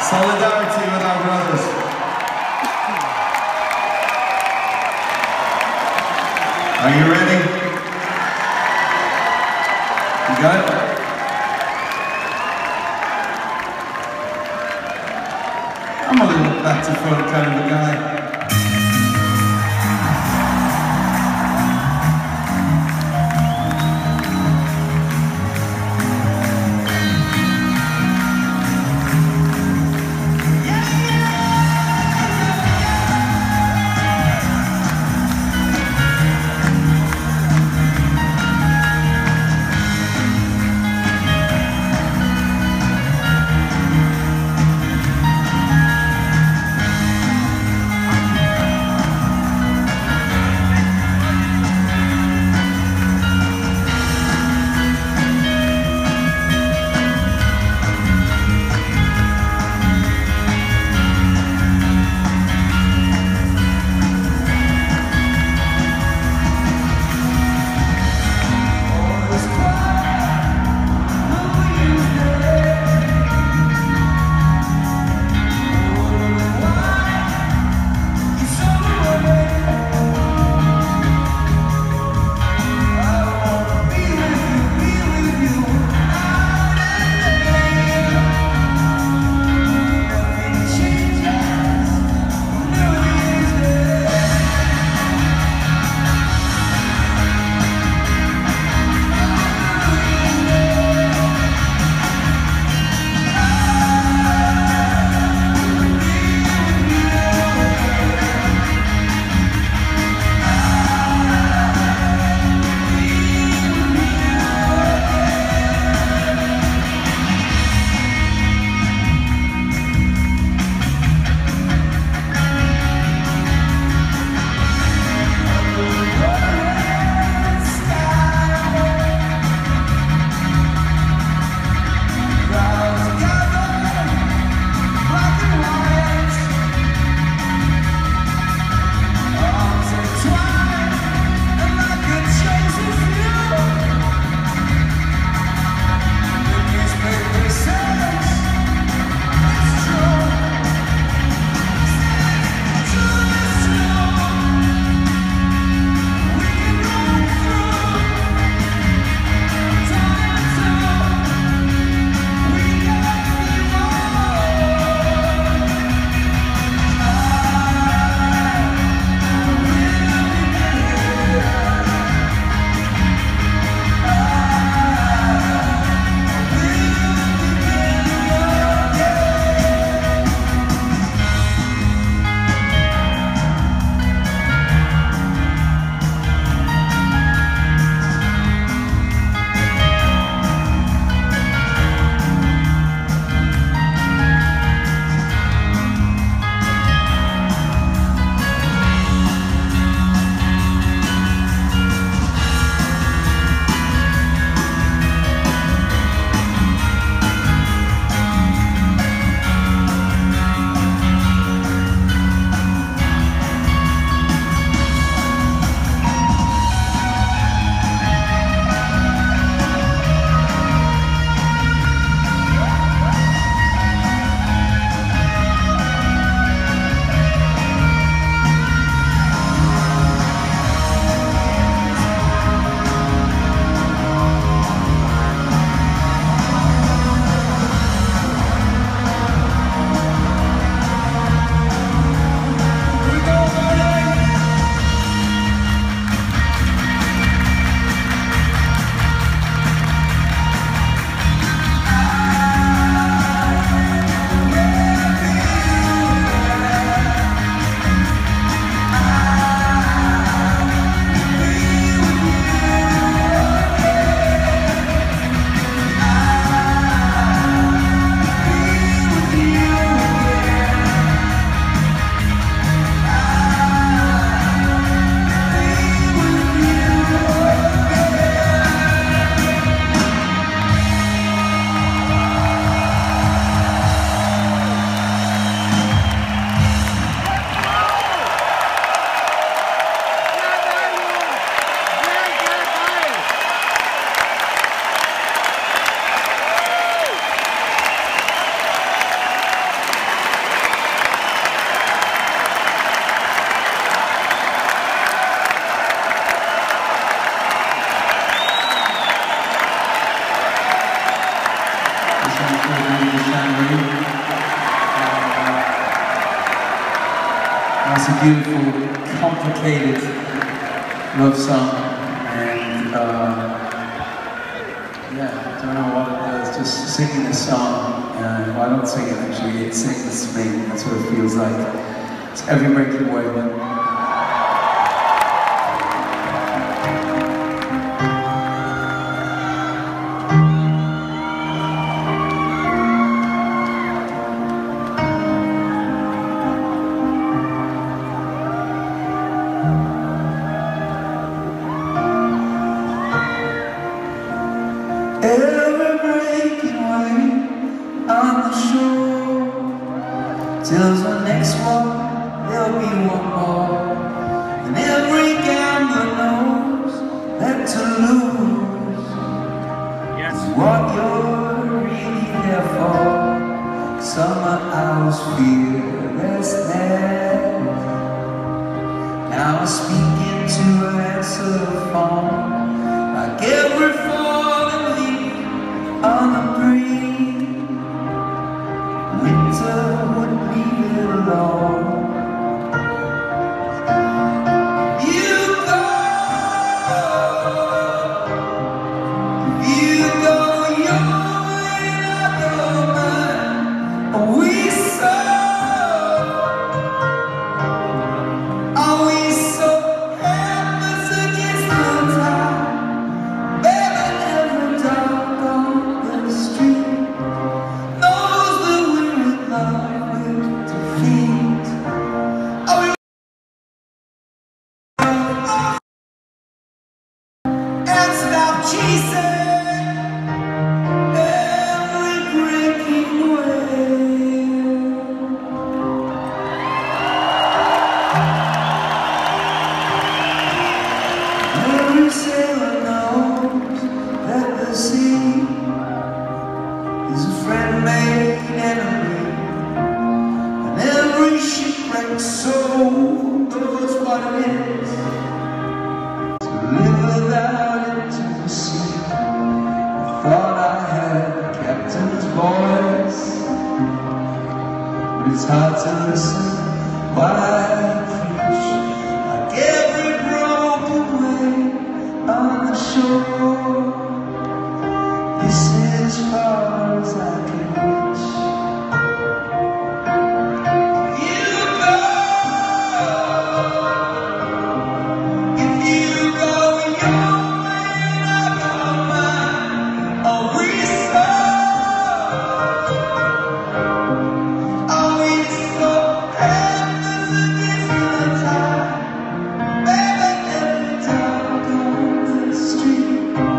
Solidarity with our brothers. Are you ready? You got it? I'm a little back to front kind of a guy. It's a beautiful, complicated love song, and yeah, I don't know what it does, just singing this song, well, I don't sing it actually, it sings to me, that's what it feels like. It's every breaking wave. Every breaking wave on the shore tells the next one there'll be one more, and every gambler knows that to lose is what you're really there for. Summer hours fearlessness. Now I speak into an answer phone, like every on the breeze, winter would leave it alone. You go, if you go your way, I go mine. We so helpless against the tide, baby, every dog on the street knows that we're in love with defeat. Oh, and stop chasing every breaking wave. Every sailor knows that the sea is a friend made enemy, and every shipwrecked soul knows what it is to live without intimacy. I thought I had a captain's voice, but it's hard to listen while I preach, like every broken wave on the shore. This is as far as I can reach. You go, if you go your way, I go mine. Oh, we so helpless against the tide, baby, every dog on the street.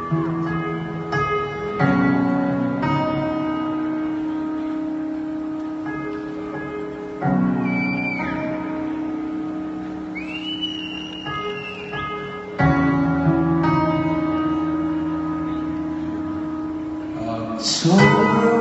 So